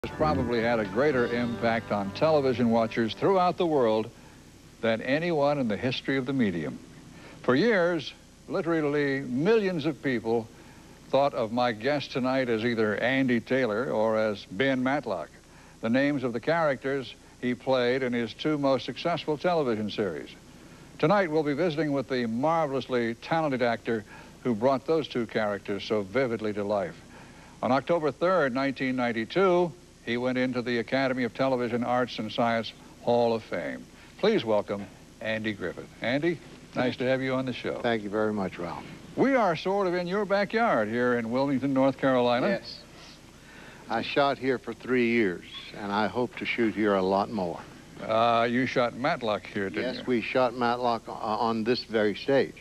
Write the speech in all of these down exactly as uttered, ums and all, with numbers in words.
Has probably had a greater impact on television watchers throughout the world than anyone in the history of the medium. For years, literally millions of people thought of my guest tonight as either Andy Taylor or as Ben Matlock, the names of the characters he played in his two most successful television series. Tonight, we'll be visiting with the marvelously talented actor who brought those two characters so vividly to life. On October third, nineteen ninety-two, he went into the Academy of Television Arts and Science Hall of Fame. Please welcome Andy Griffith. Andy, nice to have you on the show. Thank you very much, Ralph. We are sort of in your backyard here in Wilmington, North Carolina. Yes. I shot here for three years, and I hope to shoot here a lot more. Uh, you shot Matlock here, didn't yes, you? Yes, we shot Matlock uh, on this very stage.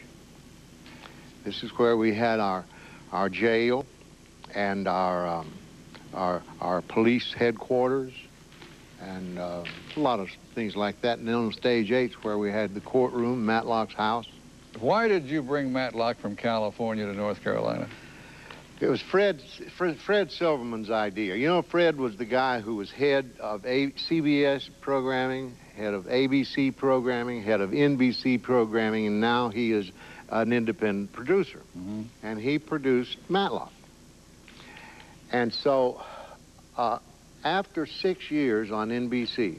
This is where we had our, our jail and our, um, our, our police headquarters and uh, a lot of things like that. And then on stage eight's where we had the courtroom, Matlock's house. Why did you bring Matlock from California to North Carolina? It was Fred, Fred, Fred Silverman's idea. You know, Fred was the guy who was head of A C B S programming, head of A B C programming, head of N B C programming, and now he is an independent producer. Mm-hmm. And he produced Matlock. And so, uh, after six years on N B C,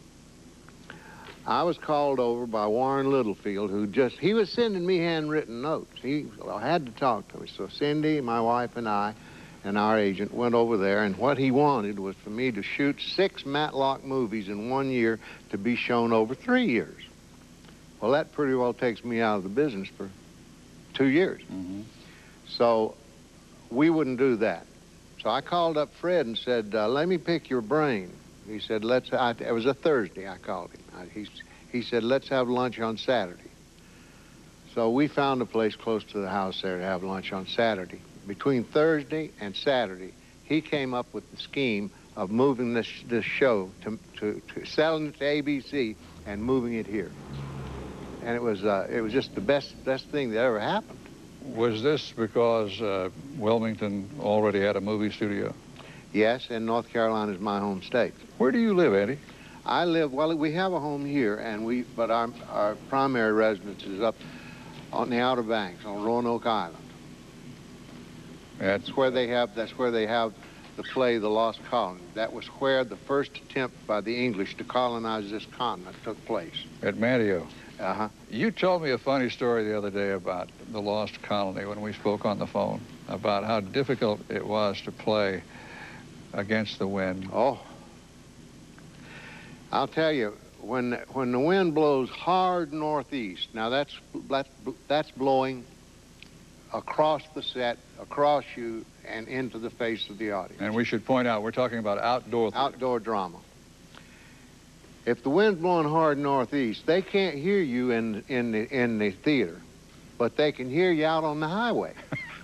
I was called over by Warren Littlefield, who just, he was sending me handwritten notes. He I had to talk to me. So Cindy, my wife, and I, and our agent went over there, and what he wanted was for me to shoot six Matlock movies in one year to be shown over three years. Well, that pretty well takes me out of the business for two years. Mm-hmm. So we wouldn't do that. So I called up Fred and said, uh, let me pick your brain. He said, let's, I, it was a Thursday, I called him. I, he, he said, let's have lunch on Saturday. So we found a place close to the house there to have lunch on Saturday. Between Thursday and Saturday, he came up with the scheme of moving this, this show, to, to, to selling it to A B C and moving it here. And it was, uh, it was just the best, best thing that ever happened. Was this because uh, Wilmington already had a movie studio? Yes, and North Carolina is my home state. Where do you live, Eddie? I live, well, we have a home here, and we, but our, our primary residence is up on the Outer Banks, on Roanoke Island. That's where they have, that's where they have the play, The Lost Colony. That was where the first attempt by the English to colonize this continent took place. At Matteo. Uh-huh. You told me a funny story the other day about The Lost Colony when we spoke on the phone, about how difficult it was to play against the wind. Oh. I'll tell you, when, when the wind blows hard northeast, now that's, that's, that's blowing across the set, across you, and into the face of the audience. And we should point out, we're talking about outdoor theater. Outdoor drama. If the wind's blowing hard northeast, they can't hear you in, in, the, in the theater, but they can hear you out on the highway.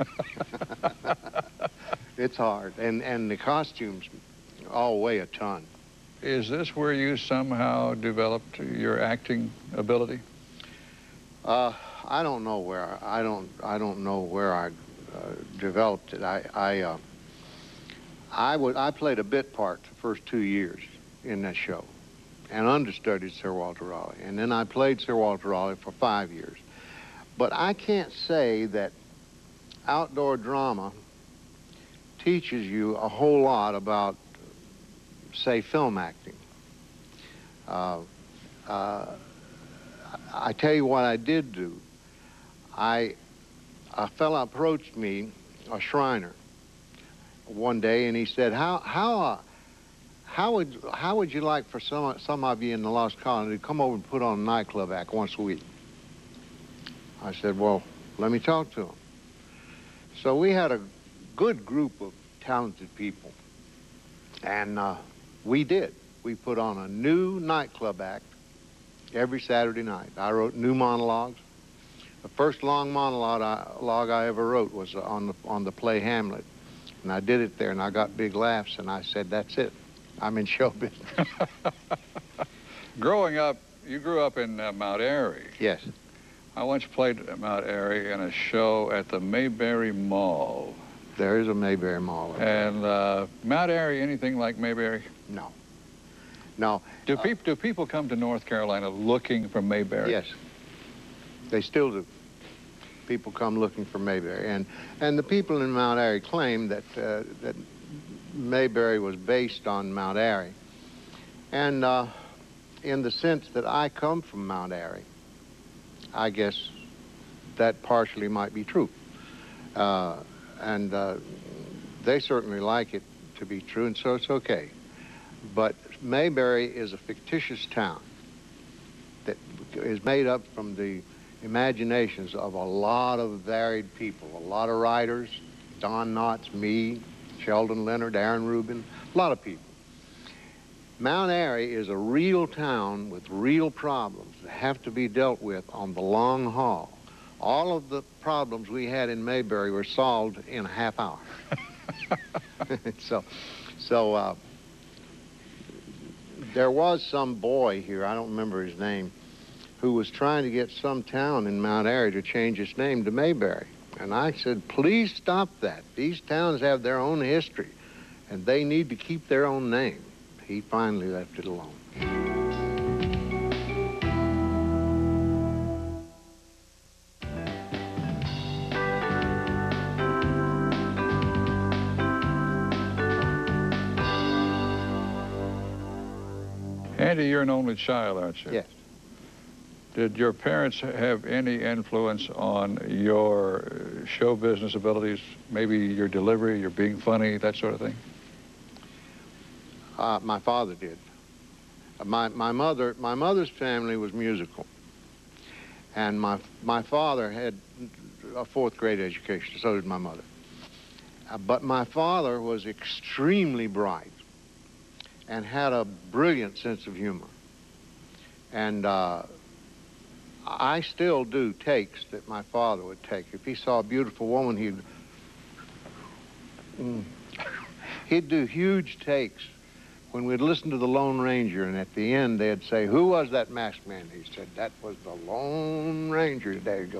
It's hard, and, and the costumes all weigh a ton. Is this where you somehow developed your acting ability? Uh, I don't know where, I don't, I don't know where I uh, developed it. I, I, uh, I, would, I played a bit part the first two years in that show, and understudied Sir Walter Raleigh. And then I played Sir Walter Raleigh for five years. But I can't say that outdoor drama teaches you a whole lot about, say, film acting. Uh, uh, I tell you what I did do. I, a fella approached me, a Shriner, one day, and he said, how, how, uh, How would, how would you like for some, some of you in the Lost Colony to come over and put on a nightclub act once a week? I said, well, let me talk to him. So we had a good group of talented people, and uh, we did. We put on a new nightclub act every Saturday night. I wrote new monologues. The first long monologue I, log I ever wrote was on the, on the play Hamlet, and I did it there, and I got big laughs, and I said, that's it. I'm in show business. Growing up, you grew up in uh, Mount Airy. Yes. I once played at Mount Airy in a show at the Mayberry Mall. There is a Mayberry Mall. And uh, Mount Airy, anything like Mayberry? No. No. Do, uh, peop do people come to North Carolina looking for Mayberry? Yes. They still do. People come looking for Mayberry. And, and the people in Mount Airy claim that, uh, that Mayberry was based on Mount Airy. And uh, in the sense that I come from Mount Airy, I guess that partially might be true. Uh, and uh, they certainly like it to be true, and so it's okay. But Mayberry is a fictitious town that is made up from the imaginations of a lot of varied people, a lot of writers, Don Knotts, me, Sheldon Leonard, Aaron Rubin, a lot of people. Mount Airy is a real town with real problems that have to be dealt with on the long haul. All of the problems we had in Mayberry were solved in a half hour. so, so uh, there was some boy here, I don't remember his name, who was trying to get some town in Mount Airy to change its name to Mayberry. And I said, please stop that. These towns have their own history, and they need to keep their own name. He finally left it alone. Andy, you're an only child, aren't you? Yes. Did your parents have any influence on your show business abilities? Maybe your delivery, your being funny, that sort of thing? Uh, my father did. My, my, mother, my mother's family was musical. And my, my father had a fourth grade education, so did my mother. Uh, but my father was extremely bright and had a brilliant sense of humor. And uh, I still do takes that my father would take. If he saw a beautiful woman, he'd, mm, he'd do huge takes. When we'd listen to the Lone Ranger, and at the end they'd say, who was that masked man? He said, that was the Lone Ranger. There you go.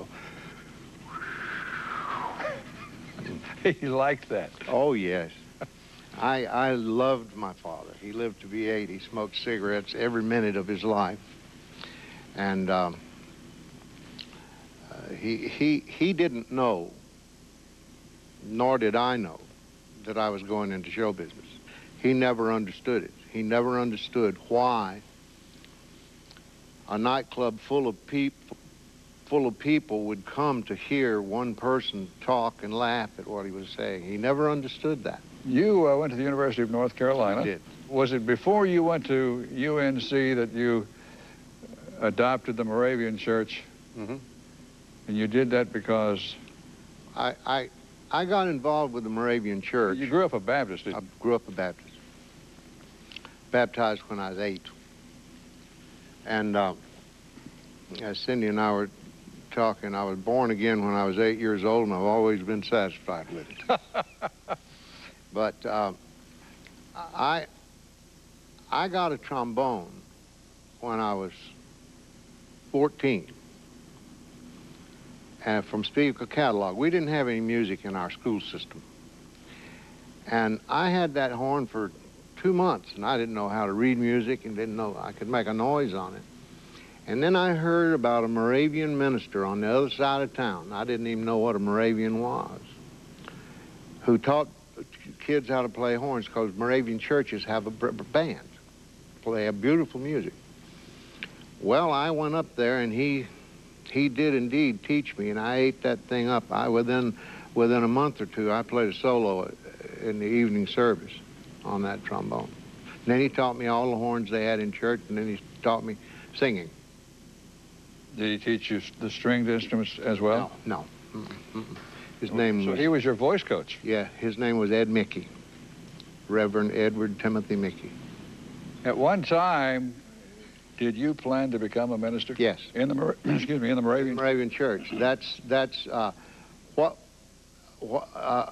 He liked that. Oh, yes. I, I loved my father. He lived to be eighty. He smoked cigarettes every minute of his life. And um, uh, he, he, he didn't know, nor did I know, that I was going into show business. He never understood it. He never understood why a nightclub full of people, full of people would come to hear one person talk and laugh at what he was saying. He never understood that. You uh, went to the University of North Carolina. I did. Was it before you went to U N C that you adopted the Moravian Church? Mm-hmm. And you did that because? I, I, I got involved with the Moravian Church. You grew up a Baptist, didn't you? I grew up a Baptist. Baptized when I was eight. And uh, as Cindy and I were talking, I was born again when I was eight years old, and I've always been satisfied with it. But uh, I, I got a trombone when I was fourteen, and from Speaker Catalog. We didn't have any music in our school system. And I had that horn for two months, and I didn't know how to read music and didn't know I could make a noise on it. And then I heard about a Moravian minister on the other side of town. I didn't even know what a Moravian was, who taught kids how to play horns, because Moravian churches have a band. They have beautiful music. Well, I went up there, and he he did indeed teach me, and I ate that thing up. I within within a month or two, I played a solo in the evening service on that trombone. And then he taught me all the horns they had in church, and then he taught me singing. Did he teach you the stringed instruments as well? No, no. Mm-mm, mm-mm. His name so was... he was your voice coach? Yeah, his name was Ed Mickey. Reverend Edward Timothy Mickey. At one time, did you plan to become a minister? Yes. In the, Mor excuse me, in the Moravian? Moravian Church. That's, that's, uh, what, what uh,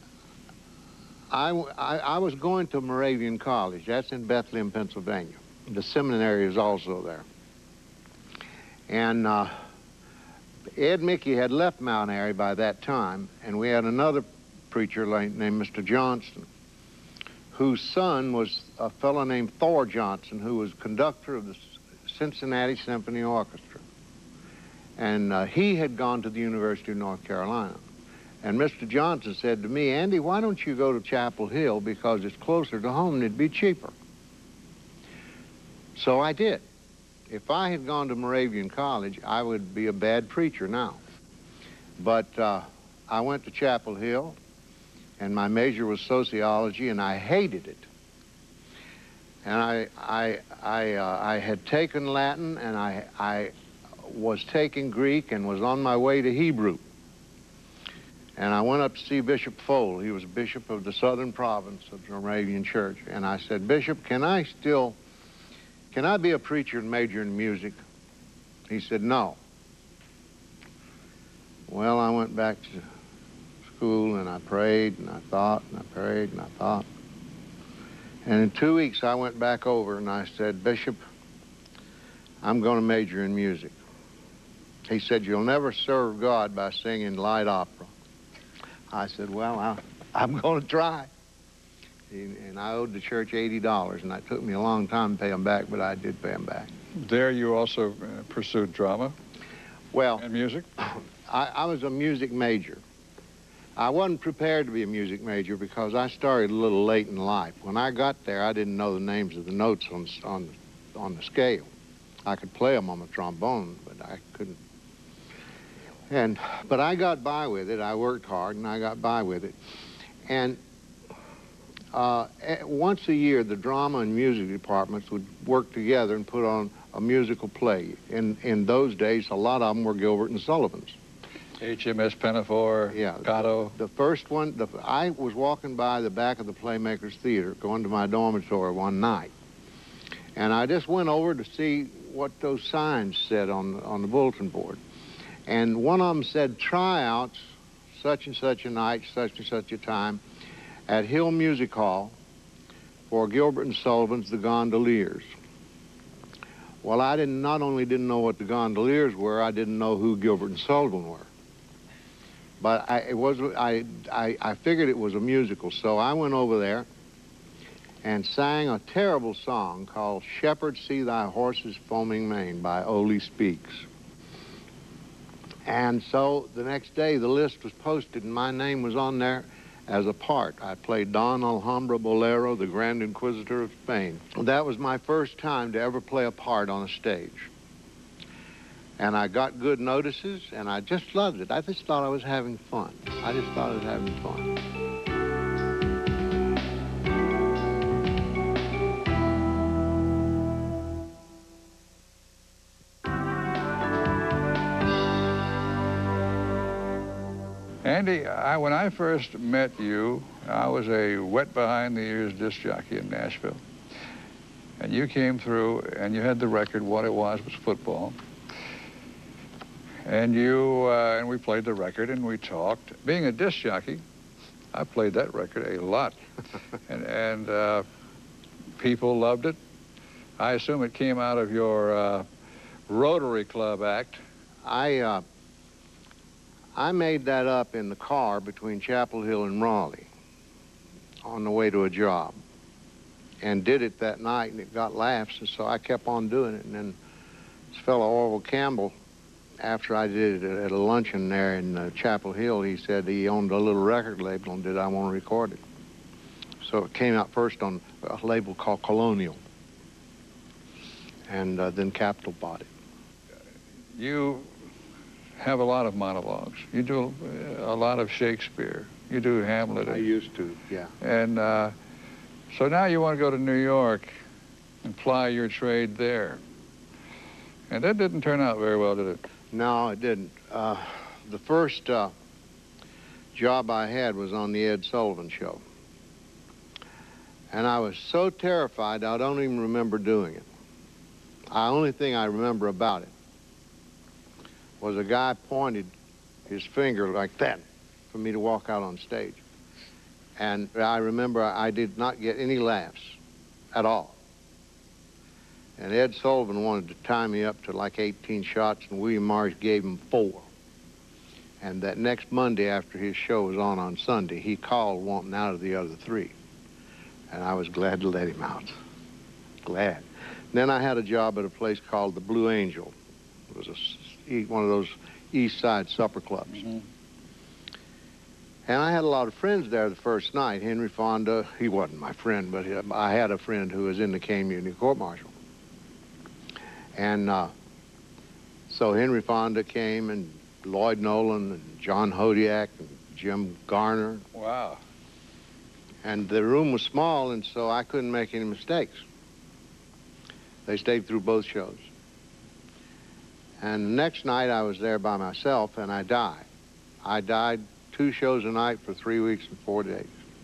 I, I, I was going to Moravian College. That's in Bethlehem, Pennsylvania. The seminary is also there. And uh, Ed Mickey had left Mount Airy by that time, and we had another preacher named Mister Johnson, whose son was a fellow named Thor Johnson, who was conductor of the Cincinnati Symphony Orchestra. And uh, he had gone to the University of North Carolina. And Mister Johnson said to me, Andy, why don't you go to Chapel Hill, because it's closer to home and it'd be cheaper. So I did. If I had gone to Moravian College, I would be a bad preacher now. But uh, I went to Chapel Hill, and my major was sociology, and I hated it. And I, I, I, uh, I had taken Latin, and I, I was taking Greek, and was on my way to Hebrew. And I went up to see Bishop Fole. He was bishop of the southern province of the Moravian Church. And I said, Bishop, can I still, can I be a preacher and major in music? He said, no. Well, I went back to school, and I prayed, and I thought, and I prayed, and I thought. And in two weeks, I went back over, and I said, Bishop, I'm going to major in music. He said, you'll never serve God by singing light opera. I said, well, I, I'm going to try. And I owed the church eighty dollars, and it took me a long time to pay him back, but I did pay him back. There you also uh, pursued drama well, and music? I, I was a music major. I wasn't prepared to be a music major because I started a little late in life. When I got there, I didn't know the names of the notes on, on, on the scale. I could play them on the trombone, but I couldn't. And, but I got by with it. I worked hard, and I got by with it. And uh, once a year, the drama and music departments would work together and put on a musical play. In, in those days, a lot of them were Gilbert and Sullivan's. H M S Pinafore, yeah, Cotto. The, the first one, the, I was walking by the back of the Playmakers Theater, going to my dormitory one night. And I just went over to see what those signs said on, on the bulletin board. And one of them said, tryouts, such and such a night, such and such a time, at Hill Music Hall for Gilbert and Sullivan's The Gondoliers. Well, I didn't, not only didn't know what the Gondoliers were, I didn't know who Gilbert and Sullivan were. But I, it was, I, I, I figured it was a musical, so I went over there and sang a terrible song called Shepherd, See Thy Horse's Foaming Mane by Ole Speaks. And so the next day, the list was posted, and my name was on there as a part. I played Don Alhambra Bolero, the Grand Inquisitor of Spain. That was my first time to ever play a part on a stage. And I got good notices, and I just loved it. I just thought I was having fun. I just thought I was having fun. Andy, I, when I first met you, I was a wet behind-the-ears disc jockey in Nashville. And you came through, and you had the record. What it was was football. And you, uh, and we played the record, and we talked. Being a disc jockey, I played that record a lot. and and uh, people loved it. I assume it came out of your uh, Rotary Club act. I, uh, I made that up in the car between Chapel Hill and Raleigh on the way to a job, and did it that night, and it got laughs, and so I kept on doing it. And then this fellow, Orville Campbell, after I did it at a luncheon there in uh, Chapel Hill, he said he owned a little record label and did I want to record it. So it came out first on a label called Colonial, and uh, then Capitol bought it. You have a lot of monologues. You do a lot of Shakespeare. You do Hamlet. I used to, yeah. And uh, so now you want to go to New York and ply your trade there. And that didn't turn out very well, did it? No, it didn't. Uh, the first uh, job I had was on the Ed Sullivan Show. And I was so terrified, I don't even remember doing it. The only thing I remember about it was a guy pointed his finger like that for me to walk out on stage. And I remember I did not get any laughs at all. And Ed Sullivan wanted to tie me up to like eighteen shots, and William Morris gave him four. And that next Monday after his show was on on Sunday, he called wanting out of the other three. And I was glad to let him out. Glad. Then I had a job at a place called the Blue Angel. It was a, one of those East Side supper clubs. Mm-hmm. And I had a lot of friends there the first night. Henry Fonda, he wasn't my friend, but I had a friend who was in the Community Court Martial. And uh, so Henry Fonda came, and Lloyd Nolan, and John Hodiak, and Jim Garner. Wow. And the room was small, and so I couldn't make any mistakes. They stayed through both shows. And the next night I was there by myself, and I died. I died two shows a night for three weeks and four days.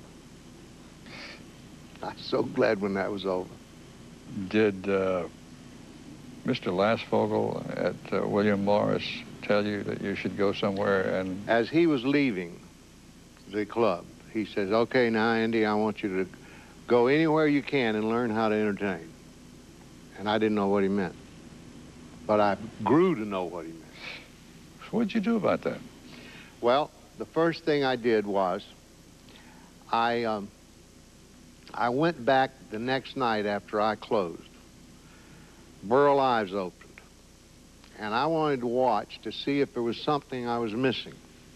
I was so glad when that was over. Did uh, Mister Lassvogel at uh, William Morris tell you that you should go somewhere and... As he was leaving the club, he says, okay, now, Andy, I want you to go anywhere you can and learn how to entertain. And I didn't know what he meant. But I grew to know what he meant. So what'd you do about that? Well, the first thing I did was I, um, I went back the next night after I closed. Burl Ives opened. And I wanted to watch to see if there was something I was missing.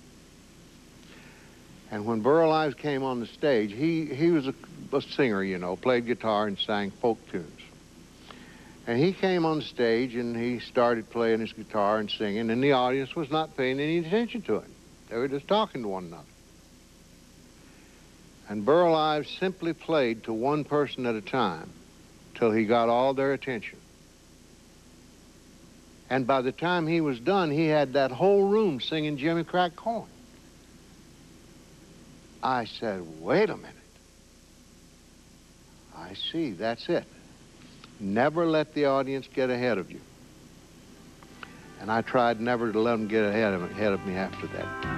And when Burl Ives came on the stage, he, he was a, a singer, you know, played guitar and sang folk tunes. And he came on the stage and he started playing his guitar and singing, and the audience was not paying any attention to him. They were just talking to one another. And Burl Ives simply played to one person at a time till he got all their attention. And by the time he was done, he had that whole room singing Jimmy Crack Corn. I said, wait a minute. I see, that's it. Never let the audience get ahead of you. And I tried never to let them get ahead of, ahead of me after that.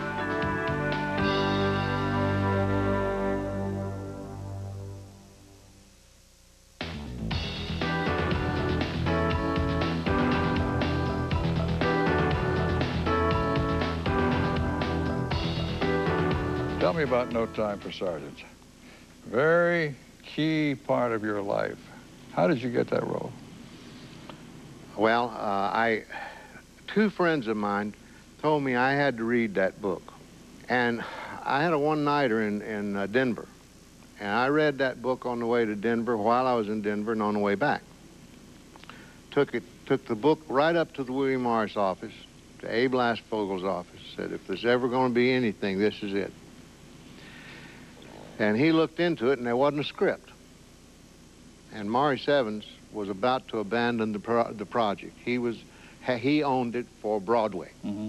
Tell me about No Time for Sergeants. Very key part of your life. How did you get that role? Well, uh, I, two friends of mine told me I had to read that book. And I had a one-nighter in, in uh, Denver. And I read that book on the way to Denver while I was in Denver and on the way back. Took it, took the book right up to the William Morris office, to Abe Lassvogel's office, said, if there's ever going to be anything, this is it. And he looked into it, and there wasn't a script. And Maurice Evans was about to abandon the, pro the project. He was, he owned it for Broadway. Mm-hmm.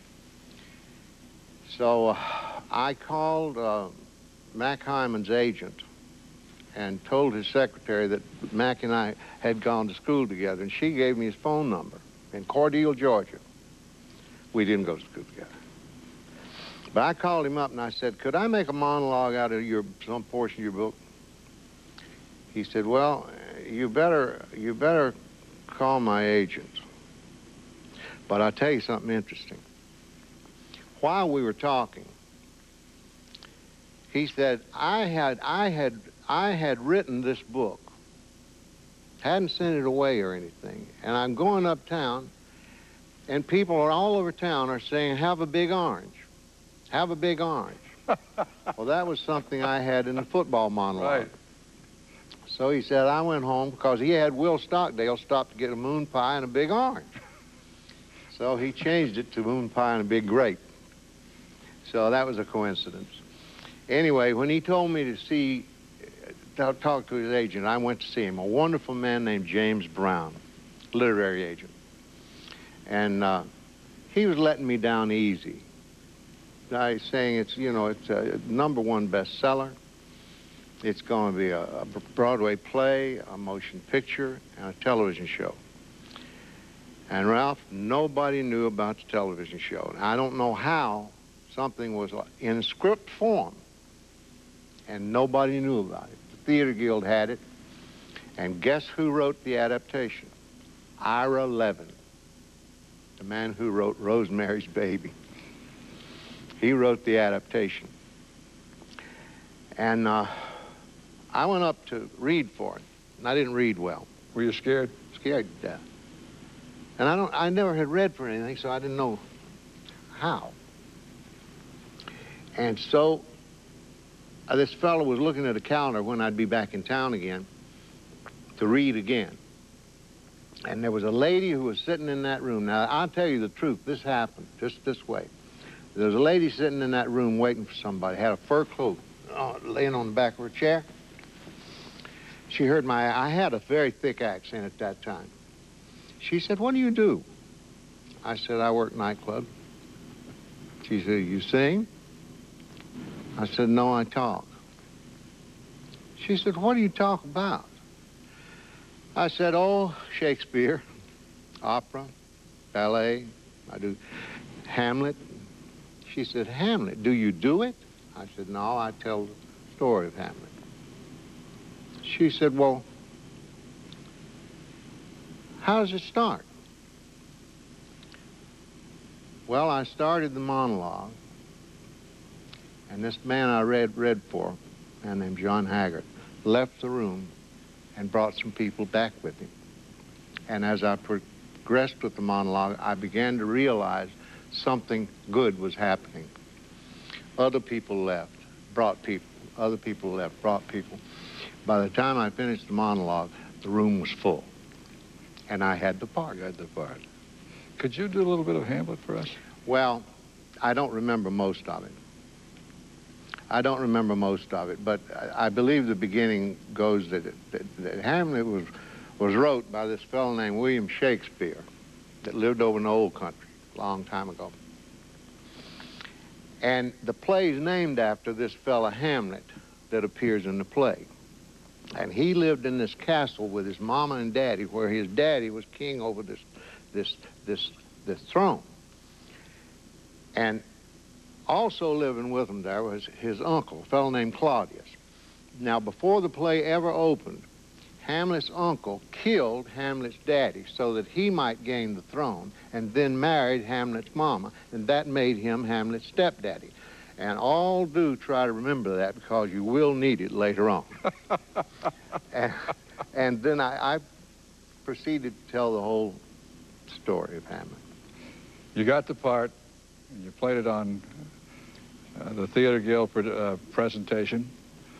So uh, I called uh, Mac Hyman's agent and told his secretary that Mac and I had gone to school together, and she gave me his phone number in Cordele, Georgia. We didn't go to school together. But I called him up and I said, could I make a monologue out of your, some portion of your book? He said, well, you better, you better call my agent. But I'll tell you something interesting. While we were talking, he said, I had, I had, I had written this book, hadn't sent it away or anything, and I'm going uptown, and people are all over town are saying, have a big orange. Have a big orange. Well, that was something I had in the football monologue. Right. So he said, I went home because he had Will Stockdale stop to get a moon pie and a big orange. So he changed it to moon pie and a big grape. So that was a coincidence. Anyway, when he told me to see, to talk to his agent, I went to see him, a wonderful man named James Brown, literary agent. And uh, he was letting me down easy. I saying it's, you know, it's a number one bestseller. It's going to be a, a Broadway play, a motion picture, and a television show. And Ralph, nobody knew about the television show. And I don't know how something was in script form, and nobody knew about it. The Theater Guild had it, and guess who wrote the adaptation? Ira Levin, the man who wrote Rosemary's Baby. He wrote the adaptation. And uh, I went up to read for it, and I didn't read well. Were you scared? Scared to death. And I don't, I never had read for anything, so I didn't know how. And so uh, this fellow was looking at a calendar when I'd be back in town again to read again. And there was a lady who was sitting in that room. Now, I'll tell you the truth. This happened just this way. There was a lady sitting in that room waiting for somebody, had a fur cloak uh, laying on the back of her chair. She heard my, I had a very thick accent at that time. She said, "What do you do?" I said, "I work nightclub." She said, "You sing?" I said, "No, I talk." She said, "What do you talk about?" I said, "Oh, Shakespeare, opera, ballet, I do Hamlet." She said, "Hamlet, do you do it?" I said, "No, I tell the story of Hamlet." She said, "Well, how does it start?" Well, I started the monologue, and this man I read read for, a man named John Haggart, left the room and brought some people back with him. And as I progressed with the monologue, I began to realize something good was happening. Other people left, brought people. Other people left, brought people. By the time I finished the monologue, the room was full. And I had the part. You had the part. Could you do a little bit of Hamlet for us? Well, I don't remember most of it. I don't remember most of it, but I, I believe the beginning goes that, it, that, that Hamlet was, was wrote by this fellow named William Shakespeare that lived over in the old country a long time ago. And the play is named after this fellow Hamlet that appears in the play. And he lived in this castle with his mama and daddy, where his daddy was king over this, this, this, this throne. And also living with him there was his uncle, a fellow named Claudius. Now, before the play ever opened, Hamlet's uncle killed Hamlet's daddy so that he might gain the throne, and then married Hamlet's mama, and that made him Hamlet's stepdaddy. And all do try to remember that, because you will need it later on. and, and then I, I proceeded to tell the whole story of Hamlet. You got the part, and you played it on uh, the Theater Guild pre uh, presentation,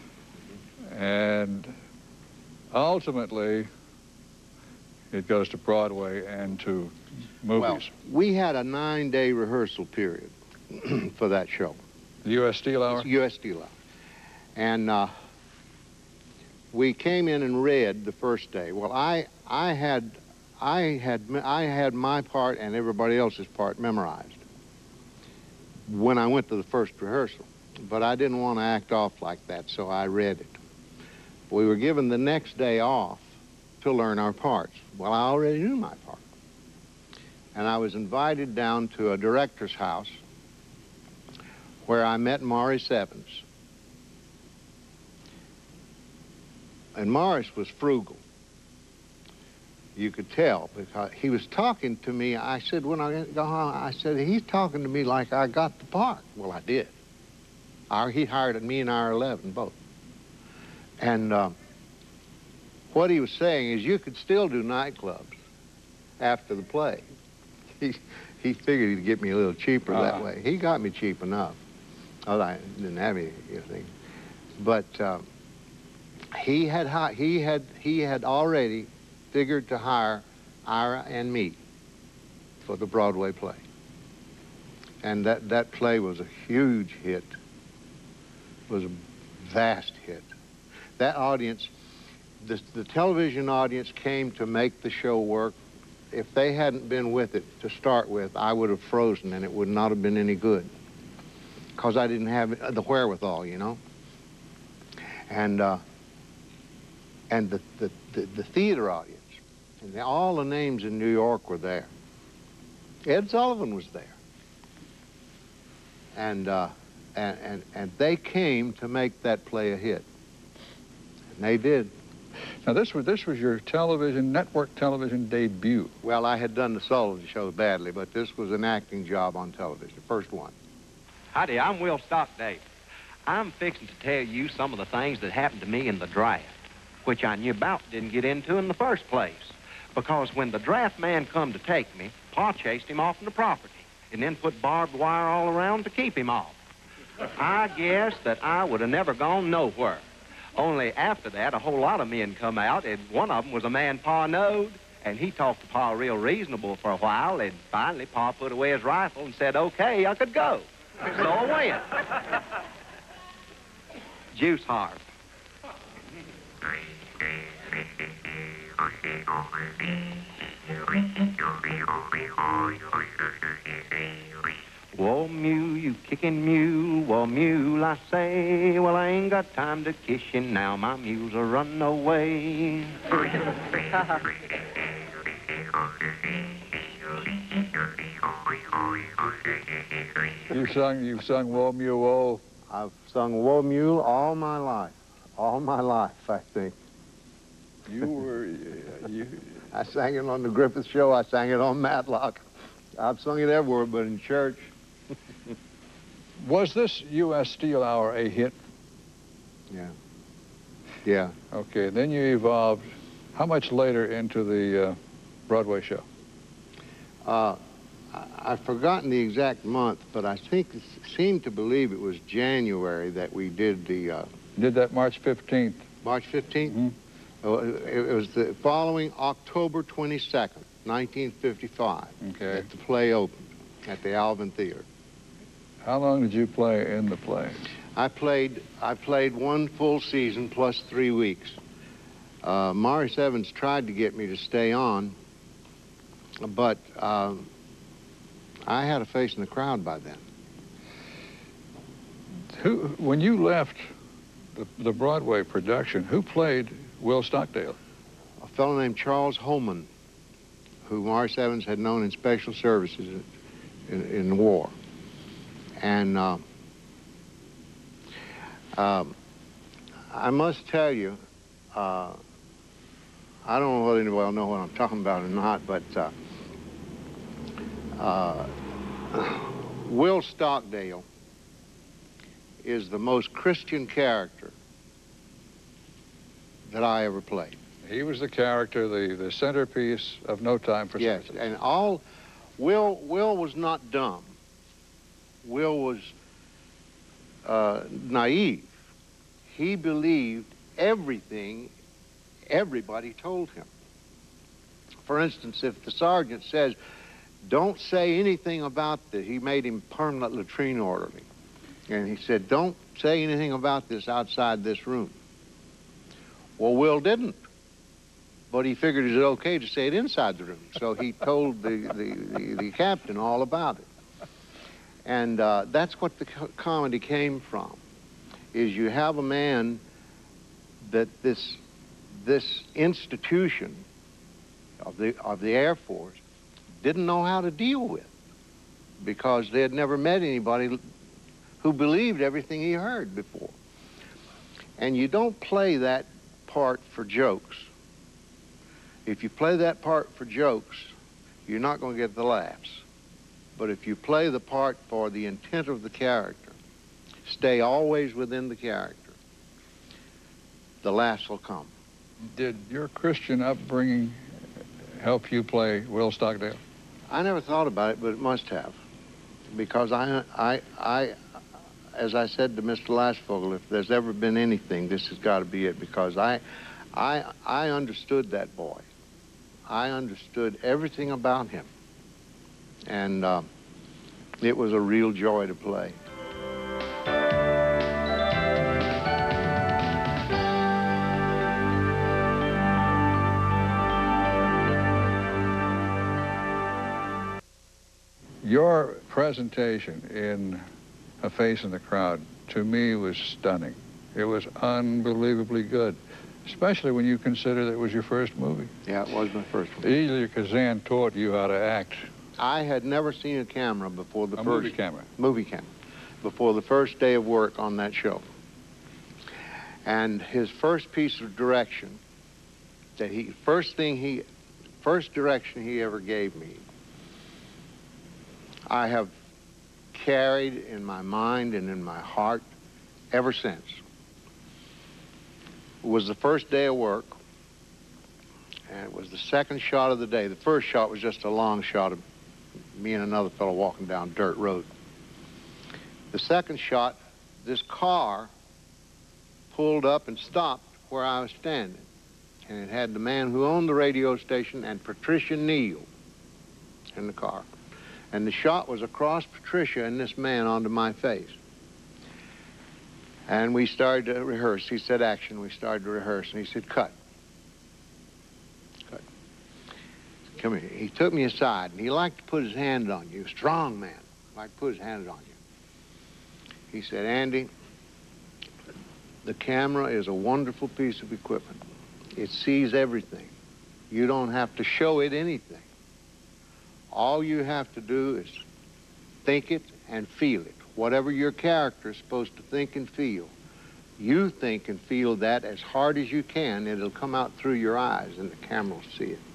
and ultimately it goes to Broadway and to movies. Well, we had a nine-day rehearsal period for that show. The U S Steel Hour? U S Steel Hour. And uh, we came in and read the first day. Well, I, I, had, I, had, I had my part and everybody else's part memorized when I went to the first rehearsal. But I didn't want to act off like that, so I read it. We were given the next day off to learn our parts. Well, I already knew my part. And I was invited down to a director's house where I met Morris Evans. And Morris was frugal. You could tell, because he was talking to me. I said, when I got home, I said, he's talking to me like I got the part. Well, I did. Our, he hired me and our eleven both. And uh, what he was saying is you could still do nightclubs after the play. He, he figured he'd get me a little cheaper uh-huh. that way. He got me cheap enough. Well, I didn't have anything. But uh, he, had, he, had, he had already figured to hire Ira and me for the Broadway play. And that, that play was a huge hit. It was a vast hit. That audience, the, the television audience came to make the show work. If they hadn't been with it to start with, I would have frozen and it would not have been any good, because I didn't have the wherewithal, you know. And uh, and the, the, the, the theater audience, and the, all the names in New York were there. Ed Sullivan was there. And, uh, and, and, and they came to make that play a hit. And they did. Now, this was, this was your television, network television debut. Well, I had done the Sullivan Show badly, but this was an acting job on television, the first one. Howdy, I'm Will Stockdale. I'm fixing to tell you some of the things that happened to me in the draft, which I knew about didn't get into in the first place. Because when the draft man come to take me, Pa chased him off from the property and then put barbed wire all around to keep him off. I guess that I would have never gone nowhere. Only after that, a whole lot of men come out, and one of them was a man Pa knowed, and he talked to Pa real reasonable for a while, and finally Pa put away his rifle and said, okay, I could go. So I went. Juice harp. Whoa, mule, you kicking mule, whoa, mule, I say. Well, I ain't got time to kiss you now. My mules are running away. You sung, you've sung Whoa, Mule, Whoa. I've sung Whoa Mule all my life. All my life, I think. You were, you... I sang it on the Griffith show. I sang it on Matlock. I've sung it everywhere, but in church. Was this U S Steel Hour a hit? Yeah. Yeah. Okay, then you evolved, how much later into the uh, Broadway show? Uh, I, I've forgotten the exact month, but I think, seem to believe it was January that we did the... Uh, did that March fifteenth. March fifteenth? Mm-hmm. It was the following October twenty-second, nineteen fifty-five, okay, that the play opened at the Alvin Theater. How long did you play in the play? I played, I played one full season plus three weeks. Uh, Morris Evans tried to get me to stay on, but um, I had a face in the crowd by then. Who, when you left the, the Broadway production, who played Will Stockdale? A fellow named Charles Holman, who Morris Evans had known in special services in, in the war. And uh, um, I must tell you, uh, I don't know whether anybody will know what I'm talking about or not, but uh, uh, Will Stockdale is the most Christian character that I ever played. He was the character, the, the centerpiece of No Time for Yes, Sexy. and all, Will, Will was not dumb. Will was uh, naive. He believed everything everybody told him. For instance, if the sergeant says, don't say anything about this, he made him permanent latrine orderly. And he said, don't say anything about this outside this room. Well, Will didn't. But he figured it was okay to say it inside the room. So he told the, the, the, the captain all about it. And uh, that's what the co comedy came from, is you have a man that this, this institution of the, of the Air Force didn't know how to deal with, because they had never met anybody who believed everything he heard before. And you don't play that part for jokes. If you play that part for jokes, you're not going to get the laughs. But if you play the part for the intent of the character, stay always within the character, the laughs will come. Did your Christian upbringing help you play Will Stockdale? I never thought about it, but it must have. Because I, I, I, as I said to Mister Lashvogel, if there's ever been anything, this has got to be it, because I, I, I understood that boy. I understood everything about him. And uh, it was a real joy to play. Your presentation in A Face in the Crowd, to me, was stunning. It was unbelievably good, especially when you consider that it was your first movie. Yeah, it was my first one. Elia Kazan taught you how to act. I had never seen a camera before the a first... movie camera. Movie camera. Before the first day of work on that show. And his first piece of direction, that he, first thing he, first direction he ever gave me, I have carried in my mind and in my heart ever since. It was the first day of work, and it was the second shot of the day. The first shot was just a long shot of me and another fellow walking down dirt road. The second shot, this car pulled up and stopped where I was standing. And it had the man who owned the radio station and Patricia Neal in the car. And the shot was across Patricia and this man onto my face. And we started to rehearse. He said, action. We started to rehearse. And he said, cut. Cut. Come here. He took me aside, and he liked to put his hand on you. Strong man. Liked to put his hand on you. He said, Andy, the camera is a wonderful piece of equipment. It sees everything. You don't have to show it anything. All you have to do is think it and feel it. Whatever your character is supposed to think and feel, you think and feel that as hard as you can. It'll come out through your eyes, and the camera will see it.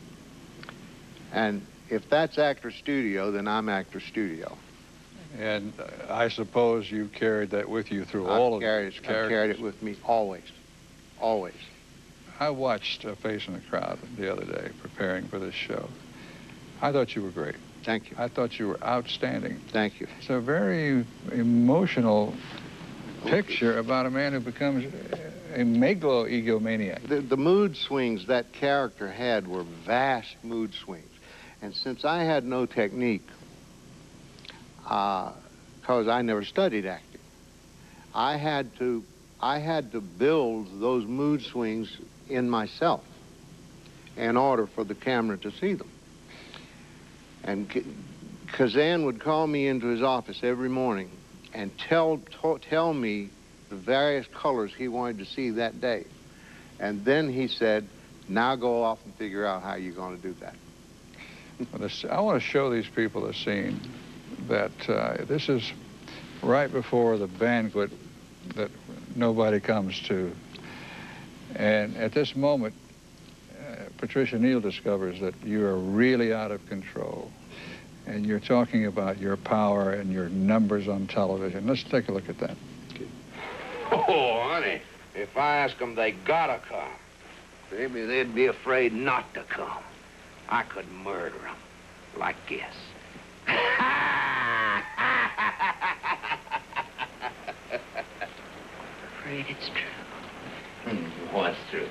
And if that's actor studio, then I'm actor studio. And uh, I suppose you carried that with you through I've all of carried, these I've characters. carried it with me always, always. I watched uh, Face in the Crowd the other day, preparing for this show. I thought you were great. Thank you. I thought you were outstanding. Thank you. It's a very emotional picture about a man who becomes a megalo-egomaniac. The, the mood swings that character had were vast mood swings. And since I had no technique, because uh, I never studied acting, I had to, I had to build those mood swings in myself in order for the camera to see them. And Kazan would call me into his office every morning and tell, tell me the various colors he wanted to see that day. And then he said, now go off and figure out how you're going to do that. Well, this, I want to show these people a scene that uh, this is right before the banquet that nobody comes to. And at this moment, uh, Patricia Neal discovers that you are really out of control. And you're talking about your power and your numbers on television. Let's take a look at that. Oh, honey, if I ask them, they gotta come. Maybe they'd be afraid not to come. I could murder them like this. Afraid it's true. What's true?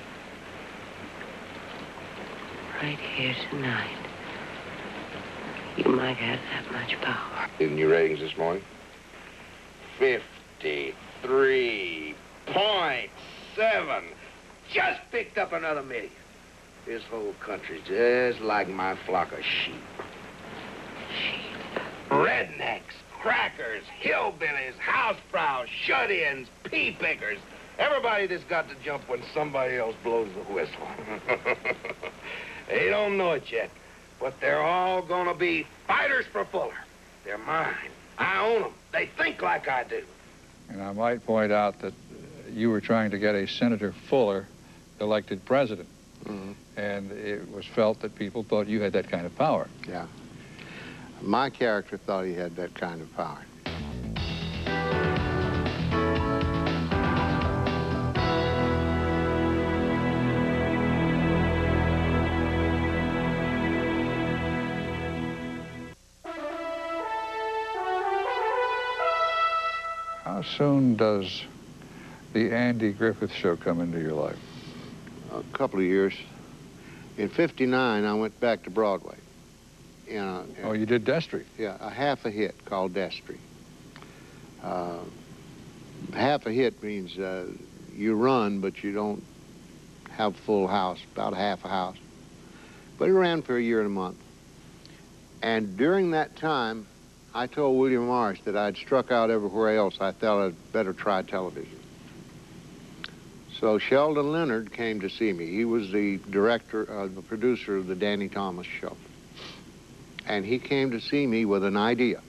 Right here tonight, you might have that much power. In your ratings this morning? fifty-three point seven. Just picked up another million. This whole country's just like my flock of sheep. Sheep. Rednecks, crackers, hillbillies, housebrows, shut-ins, pea pickers. Everybody that's got to jump when somebody else blows the whistle. They don't know it yet, but they're all gonna be fighters for Fuller. They're mine. I own them. They think like I do. And I might point out that you were trying to get a Senator Fuller elected president. Mm-hmm. And it was felt that people thought you had that kind of power. Yeah. My character thought he had that kind of power. How soon does the Andy Griffith Show come into your life? A couple of years. In fifty-nine, I went back to Broadway. You know, Oh, you did Destry? Yeah, a half a hit called Destry. Uh, half a hit means uh, you run, but you don't have a full house, about half a house. But it ran for a year and a month. And during that time, I told William Morris that I'd struck out everywhere else. I thought I'd better try television. So Sheldon Leonard came to see me. He was the director, uh, the producer of the Danny Thomas Show. And he came to see me with an idea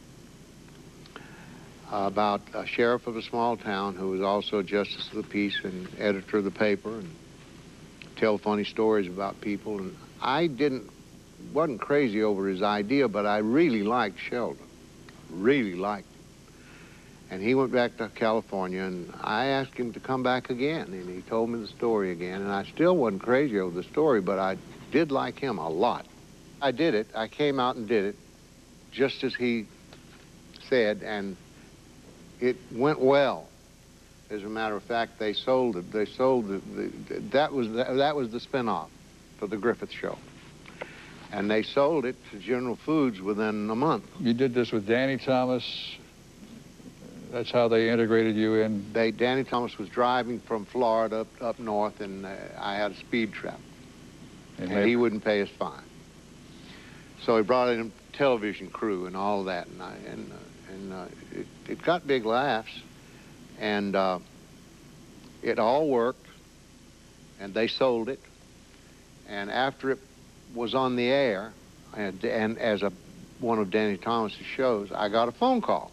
about a sheriff of a small town who was also justice of the peace and editor of the paper and tell funny stories about people. And I didn't, wasn't crazy over his idea, but I really liked Sheldon. really liked him. And he went back to California, and I asked him to come back again, and he told me the story again, and I still wasn't crazy over the story, but I did like him a lot. I did it. I came out and did it, just as he said, and it went well. As a matter of fact, they sold it. They sold the, the that was the, that was the spinoff for the Griffith show, and they sold it to General Foods within a month. You did this with Danny Thomas. That's how they integrated you in? They, Danny Thomas was driving from Florida up, up north, and uh, I had a speed trap. And, and he wouldn't pay his fine. So he brought in a television crew and all that, and, I, and, uh, and uh, it, it got big laughs, and uh, it all worked, and they sold it. And after it was on the air, and, and as a, one of Danny Thomas's shows, I got a phone call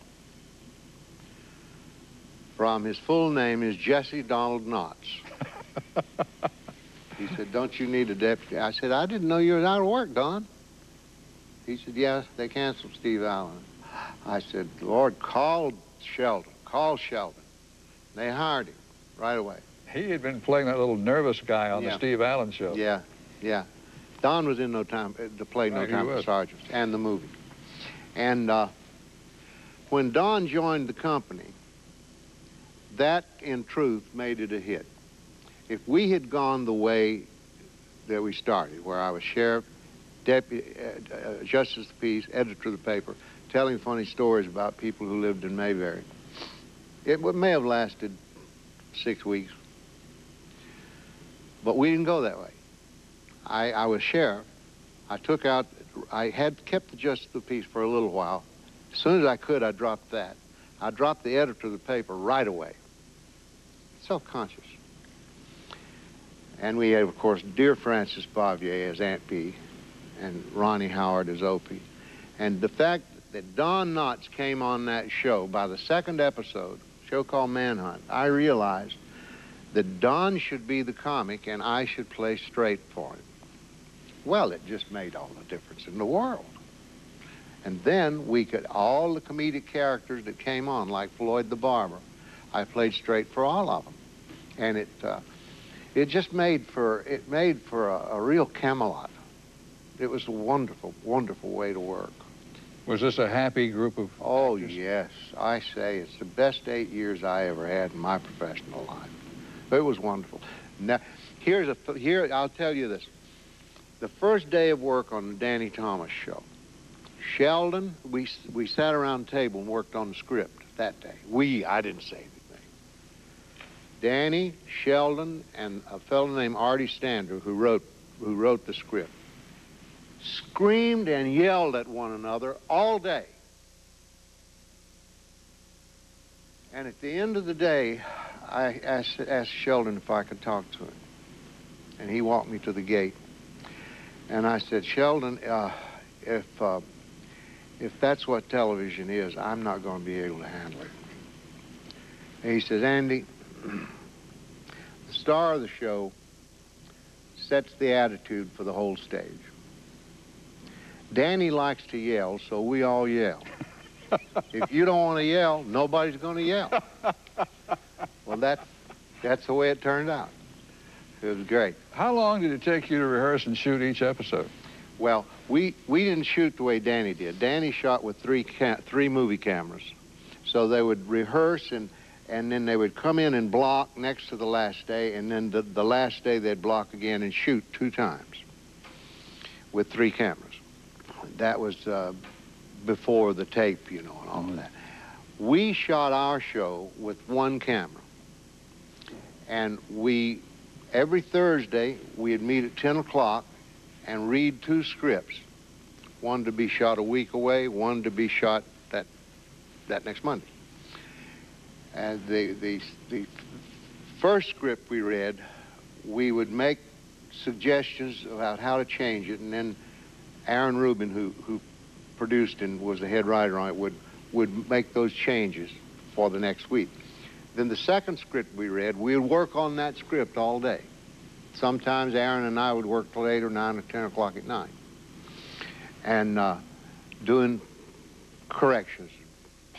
from, his full name is Jesse Donald Knotts. He said, don't you need a deputy? I said, I didn't know you were out of work, Don. He said, yes, they canceled Steve Allen. I said, Lord, call Sheldon, call Sheldon. They hired him right away. He had been playing that little nervous guy on yeah. the Steve Allen show. Yeah, yeah. Don was in No Time to play No Right, Time for Sergeants and the movie. And uh, when Don joined the company, that, in truth, made it a hit. If we had gone the way that we started, where I was sheriff, deputy, uh, uh, justice of the peace, editor of the paper, telling funny stories about people who lived in Mayberry, it may have lasted six weeks. But we didn't go that way. I, I was sheriff. I took out, I had kept the justice of the peace for a little while. As soon as I could, I dropped that. I dropped the editor of the paper right away. Self-conscious. And we have, of course, dear Frances Bavier as Aunt P, and Ronnie Howard as Opie. And the fact that Don Knotts came on that show, by the second episode, a show called Manhunt, I realized that Don should be the comic and I should play straight for him. Well, it just made all the difference in the world. And then we could, all the comedic characters that came on, like Floyd the Barber, I played straight for all of them. And it, uh, it just made for, it made for a, a real Camelot. It was a wonderful, wonderful way to work. Was this a happy group of Oh, actors? yes. I say it's the best eight years I ever had in my professional life. It was wonderful. Now, here's a, here, I'll tell you this. The first day of work on the Danny Thomas show, Sheldon, we, we sat around the table and worked on the script that day. We, I didn't say anything. Danny, Sheldon, and a fellow named Artie Stander, who wrote, who wrote the script, screamed and yelled at one another all day. And at the end of the day, I asked, asked Sheldon if I could talk to him. And he walked me to the gate. And I said, Sheldon, uh, if, uh, if that's what television is, I'm not going to be able to handle it. And he says, Andy, the star of the show sets the attitude for the whole stage. Danny likes to yell, so we all yell. If you don't want to yell, nobody's going to yell. Well, that's, that's the way it turned out. It was great. How long did it take you to rehearse and shoot each episode? Well, we, we didn't shoot the way Danny did. Danny shot with three, ca three movie cameras. So they would rehearse, and, and then they would come in and block next to the last day, and then the, the last day they'd block again and shoot two times with three cameras. That was uh, before the tape, you know, and all of that. We shot our show with one camera. And we, every Thursday, we'd meet at ten o'clock and read two scripts. One to be shot a week away, one to be shot that, that next Monday. And the, the, the first script we read, we would make suggestions about how to change it, and then Aaron Rubin, who, who produced and was the head writer on it, would, would make those changes for the next week. Then the second script we read, we would work on that script all day. Sometimes Aaron and I would work till eight or nine or ten o'clock at night, and uh, doing corrections,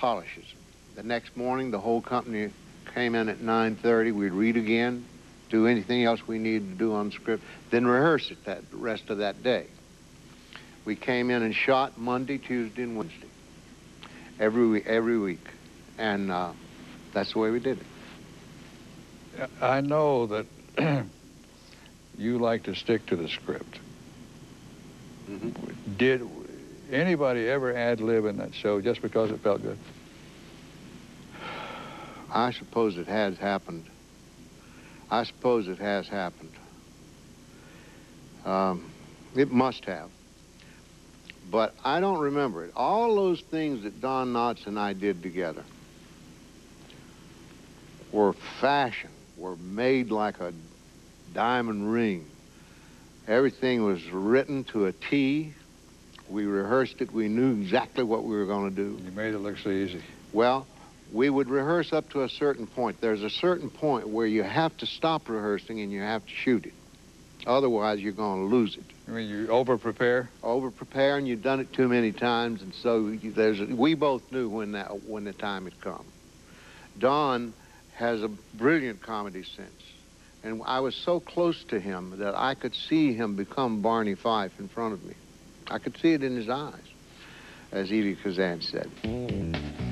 polishes. The next morning, the whole company came in at nine thirty. We'd read again, do anything else we needed to do on script, then rehearse it that the rest of that day. We came in and shot Monday, Tuesday, and Wednesday, every week, every week, and uh, that's the way we did it. I know that you like to stick to the script. Mm-hmm. Did anybody ever ad-lib in that show just because it felt good? I suppose it has happened. I suppose it has happened. Um, it must have. But I don't remember it. All those things that Don Knotts and I did together were fashioned, were made like a diamond ring. Everything was written to a T. We rehearsed it. We knew exactly what we were going to do. You made it look so easy. Well, we would rehearse up to a certain point. There's a certain point where you have to stop rehearsing and you have to shoot it. Otherwise, you're going to lose it. I mean, you over-prepare? Over-prepare, and you've done it too many times, and so you, there's a, we both knew when that when the time had come. Don has a brilliant comedy sense, and I was so close to him that I could see him become Barney Fife in front of me. I could see it in his eyes, as Evie Kazan said.